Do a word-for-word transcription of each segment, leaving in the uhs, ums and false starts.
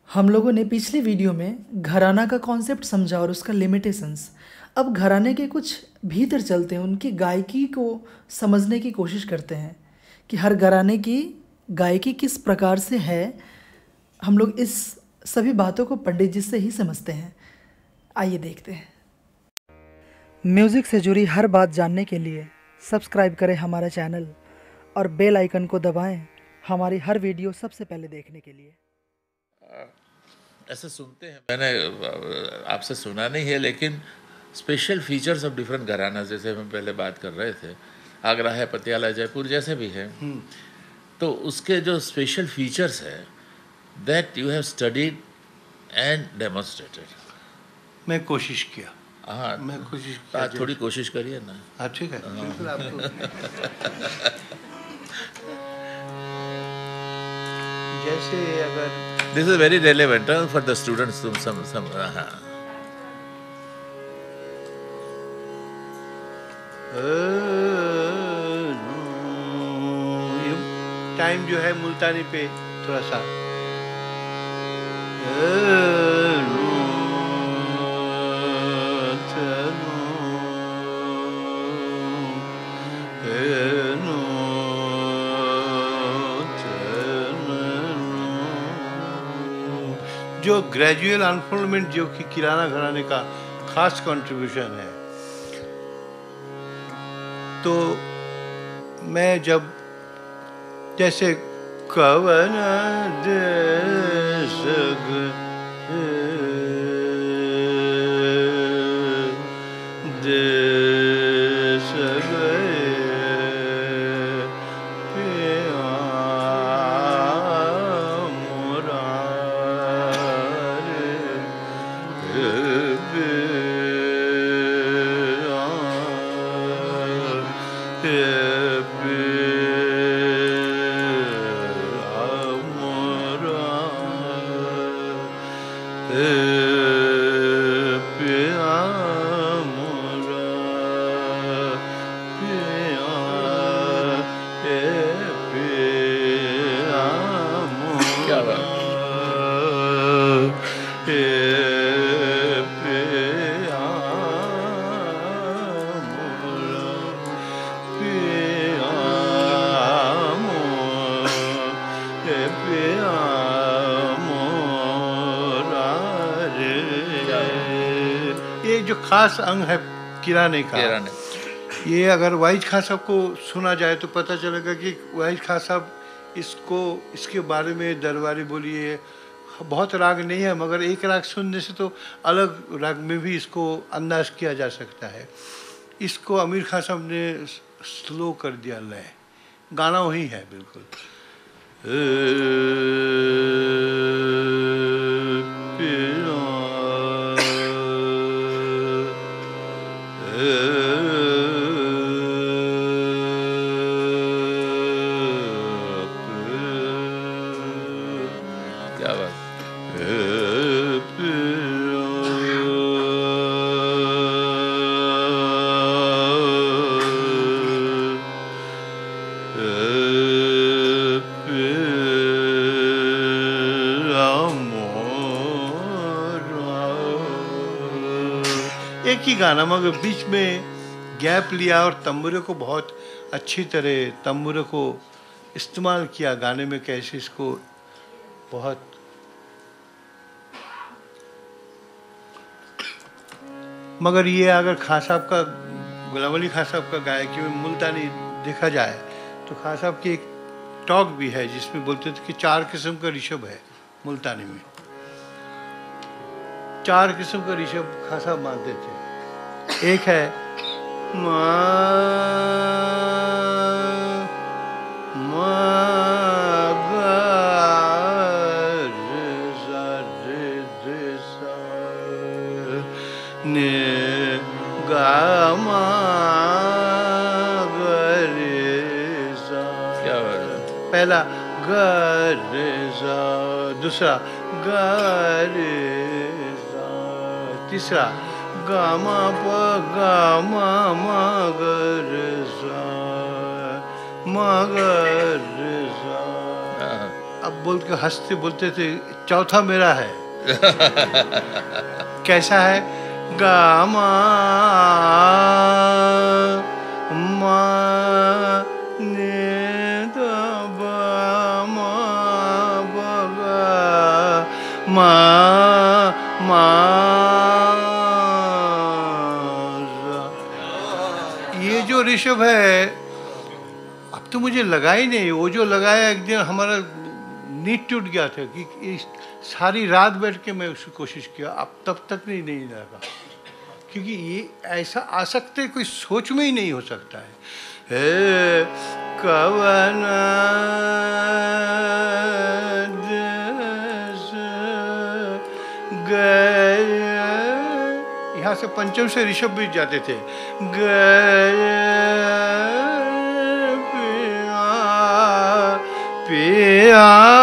हम लोगों ने पिछली वीडियो में घराना का कॉन्सेप्ट समझा और उसका लिमिटेशंस। अब घराने के कुछ भीतर चलते हैं, उनकी गायकी को समझने की कोशिश करते हैं कि हर घराने की गायकी किस प्रकार से है। हम लोग इस सभी बातों को पंडित जी से ही समझते हैं। आइए देखते हैं। म्यूज़िक से जुड़ी हर बात जानने के लिए सब्सक्राइब करें हमारा चैनल और बेल आइकन को दबाएं हमारी हर वीडियो सबसे पहले देखने के लिए। ऐसे सुनते हैं, मैंने आपसे सुना नहीं है, लेकिन स्पेशल फीचर्स ऑफ डिफरेंट घराना, जैसे हम पहले बात कर रहे थे, आगरा है, पटियाला, जयपुर जैसे भी है, तो उसके जो स्पेशल फीचर्स है that you have studied and demonstrated. मैं कोशिश किया। हाँ, मैं कोशिश किया। आप थोड़ी कोशिश करिए ना। हाँ, ठीक है, बिल्कुल आपको। जैसे अगर this is very relevant for the students. तुम सम सम हाँ, टाइम जो है मुल्तानी पे थोड़ा सा जो ग्रेजुअल अनफोल्डमेंट जो कि किराना घराने का खास कंट्रीब्यूशन है। तो मैं जब जैसे कवन देश देश जो खास अंग है किराने का, किराने। ये अगर वाइज खान साहब को सुना जाए तो पता चलेगा कि वाइज खान साहब इसको इसके बारे में दरबारी बोली है, बहुत राग नहीं है, मगर एक राग सुनने से तो अलग राग में भी इसको अंदाज किया जा सकता है। इसको आमिर खान साहब ने स्लो कर दिया, लय गाना वही है बिल्कुल। क्या बात। एक ही गाना मगर बीच में गैप लिया और तंबूरे को बहुत अच्छी तरह तंबूरे को इस्तेमाल किया गाने में, कैसे इसको बहुत मगर ये अगर खान साहब का, गुलाम अली खान साहब का गायकी में मुल्तानी देखा जाए तो खान साहब की एक टॉक भी है जिसमें बोलते थे कि चार किस्म का ऋषभ है मुल्तानी में। चार किस्म का ऋषभ खान साहब मानते थे। एक है मा मा ने गा मा गे सा। क्या बात है। पहला गा रे सा, दूसरा गा रे सा, तीसरा गा मा प गा मा मा ग रे सा, मा ग रे सा। अब बोल के हंसते बोलते थे चौथा मेरा है। कैसा है? गा मा मा ने दा बा मा बा गा मा मा रा। ये जो ऋषभ है अब तो मुझे लगा ही नहीं, वो जो लगाया एक दिन हमारा नींद टूट गया था कि इस सारी रात बैठ के मैं उसकी कोशिश किया, अब तब तक नहीं नहीं लगा, क्योंकि ये ऐसा आ सकते कोई सोच में ही नहीं हो सकता है। हे कवन गए, यहाँ से पंचम से ऋषभ भी जाते थे। गए पिया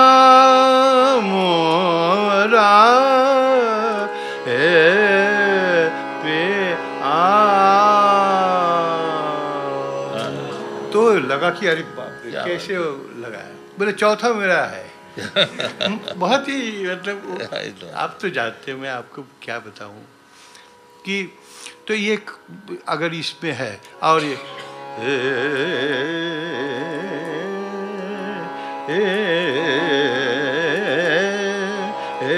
मोरा हे पिया, तो लगा कि अरे बाप रे कैसे लगा है। बोले चौथा मेरा है। बहुत ही मतलब आप तो जानते हैं, मैं आपको क्या बताऊं कि तो ये अगर इसमें है और ये ए, ए,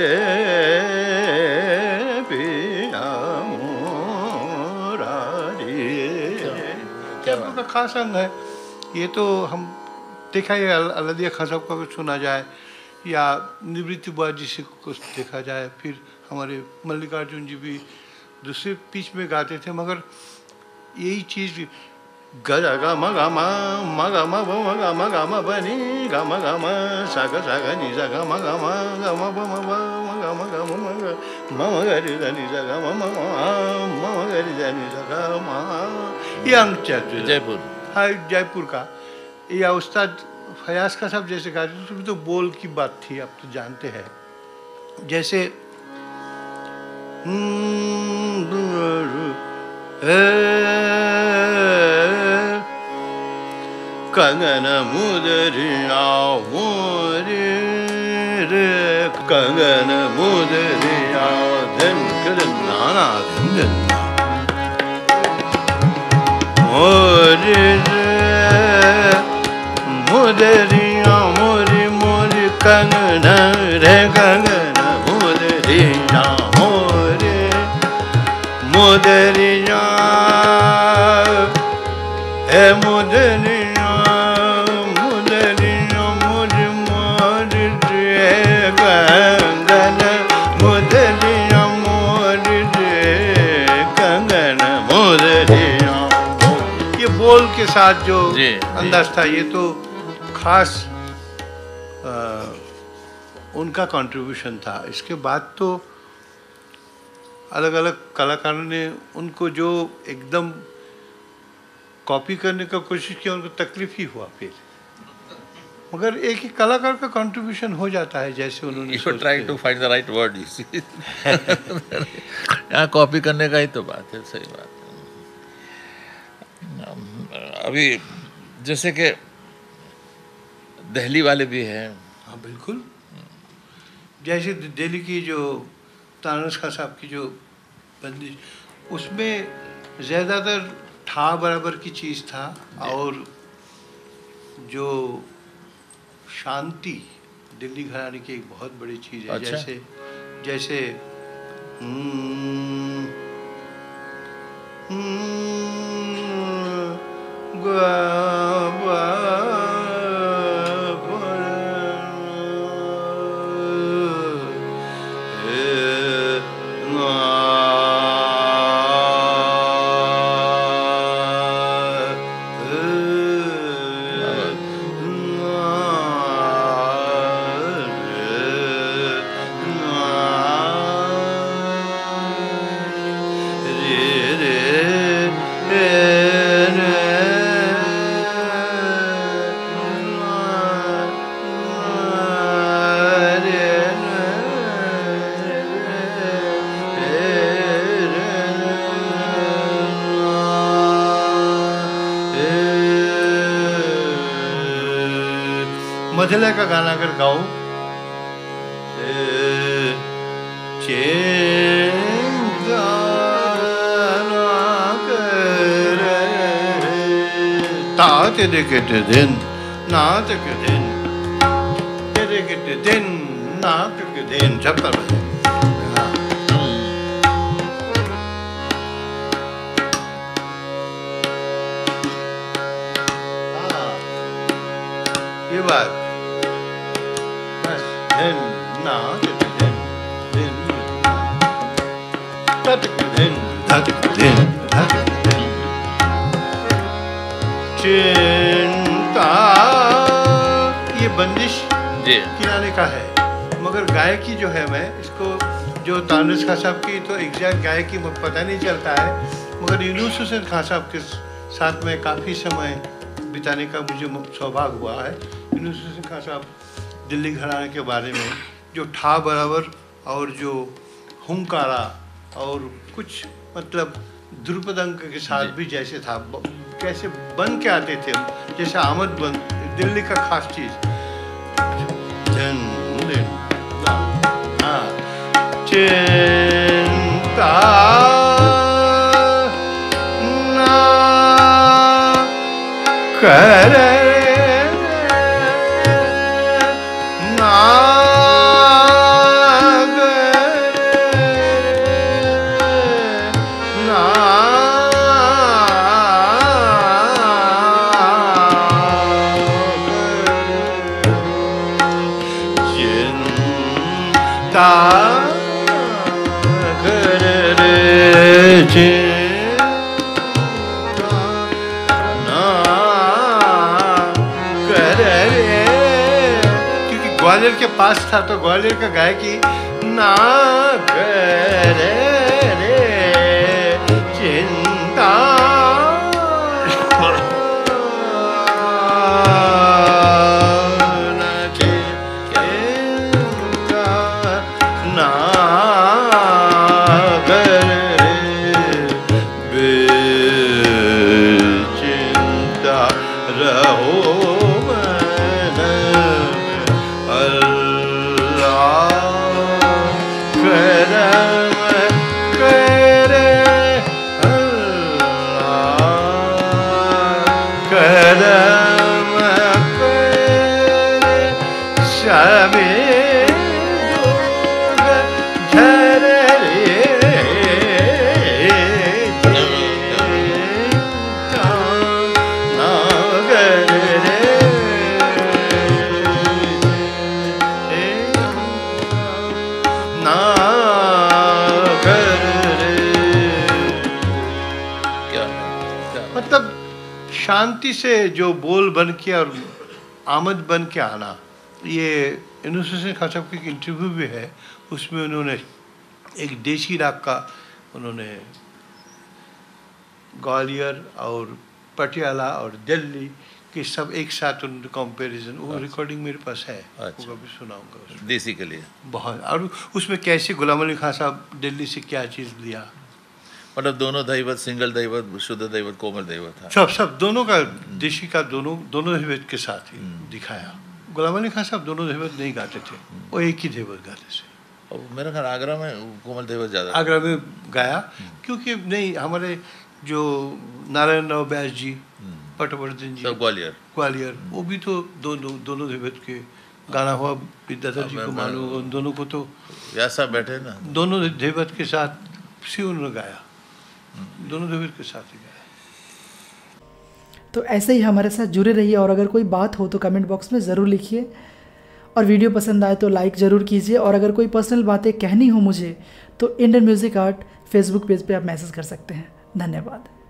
जयपुर का खास अंग है ये। तो हम देखा है अलाउद्दीन खान साहब का सुना जाए या निवृत्ति बुआ जी से कुछ देखा जाए, फिर हमारे मल्लिकार्जुन जी भी दूसरे पिच में गाते थे, मगर यही चीज़ ग ग म ग म म ग म ब म ग म ग म ब नि ग म ग म सा ग सा ग नि सा ग म ग म ग म ब म ब म ग म ग म म ग म म ग रि ध नि सा ग म म म म ग रि ध नि सा ग म। ये अंग जयपुर, हाँ जयपुर का। या उस्ताद फयाज का साहब जैसे गाते थे उसमें तो बोल की बात थी, आप तो जानते हैं। जैसे कंगन मुदरिया मोरे रे कंगन मुदरिया धन कर नाना धन मोरे रे मुदरिया मोरे मोरे कंगन रे कंगन मुदरिया मोरे मुदरिया है मुदरिया मुदरिया मुझ मोर रे कंगन मुदरिया मोर रे कंगन मुदरिया। ये बोल के साथ जो अंदाज था ये तो खास आ, उनका कंट्रीब्यूशन था। इसके बाद तो अलग अलग कलाकारों ने उनको जो एकदम कॉपी करने का कोशिश किया, उनको तकलीफ ही हुआ फिर, मगर एक ही कलाकार का कंट्रीब्यूशन हो जाता है जैसे उन्होंने you trying to find the right word. You see यहाँ कॉपी करने का ही तो बात है, सही बात है। अभी जैसे कि दिल्ली वाले भी हैं। हाँ बिल्कुल, जैसे दिल्ली की जो तानस खान साहब की जो बंदिश, उसमें ज़्यादातर ठा बराबर की चीज़ था और जो शांति दिल्ली घराने की एक बहुत बड़ी चीज़ है। अच्छा? जैसे जैसे हम्म, हम्म, गा, गा, मधुले का गाना अगर गाओ, चिंता ना करे तात देखते दिन नात के दिन तेरे के दिन नात के दिन सब पर बजे। ये बात बस दिन नात के दिन दिन तत के दिन तत के दिन तत के दिन चिंता। ये बंदिश किराने का है, मगर गायकी जो है, मैं इसको जो तानस खां साहब की तो एग्जैक्ट गायकी पता नहीं चलता है, मगर यूनुस हुसैन खां साहब के साथ में काफ़ी समय बिताने का मुझे सौभाग्य हुआ है। यूनुस हुसैन खां साहब दिल्ली घराने के बारे में जो ठा बराबर और जो हुंकारा और कुछ मतलब ध्रुपद अंक के साथ भी जैसे था, कैसे बन के आते थे, जैसे आमद बन दिल्ली का खास चीज। चिंता ना करे ना क्योंकि ग्वालियर के पास था तो ग्वालियर का गायकी ना करे रे चिंता शांति से जो बोल बन के और आमद बन के आना। ये यूनुस हुसैन खां साहब की एक इंटरव्यू भी है, उसमें उन्होंने एक देशी राग का उन्होंने ग्वालियर और पटियाला और दिल्ली के सब एक साथ उन्होंने कंपैरिजन, वो रिकॉर्डिंग मेरे पास है, अच्छा। वो भी सुनाऊंगा देसी के लिए बहुत। और उसमें कैसे गुलाम अली खां साहब दिल्ली से क्या चीज़ लिया, मतलब दोनों दैवत, सिंगल दैवत, शुद्ध दैवत, कोमल दैवत था, सब सब दोनों का देशी का दोनों दोनों दैवत के साथ ही दिखाया। गुलाम अली खां साहब दोनों दैवत नहीं गाते थे, वो एक ही दैवत गाते थे। और मेरा ख्याल आगरा में कोमल दैवत ज़्यादा, आगरा में गाया, क्योंकि नहीं हमारे जो नारायण राव व्यास जी, पटवर्धन जी, ग्वालियर ग्वालियर वो भी तो दोनों दोनों दैवत के गाना हुआ। विद्याधर जी को मालूम, उन दोनों को तो व्यास साहब बैठे ना, दोनों दैवत के साथ सी उन्होंने गाया, दोनों दैवत के साथ ही गाया। तो ऐसे ही हमारे साथ जुड़े रहिए, और अगर कोई बात हो तो कमेंट बॉक्स में ज़रूर लिखिए, और वीडियो पसंद आए तो लाइक ज़रूर कीजिए। और अगर कोई पर्सनल बातें कहनी हो मुझे तो Indian music art Facebook page पे आप मैसेज कर सकते हैं। धन्यवाद।